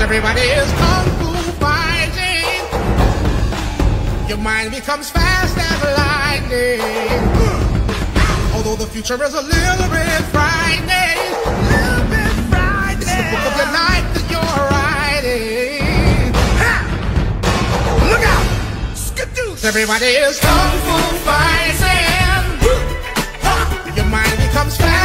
Everybody is kung fu fighting. Your mind becomes fast as lightning. Although the future is a little bit frightening, it's the book of your life that you're writing. Ha! Look out! Skidoosh! Everybody is kung fu fighting. Your mind becomes fast.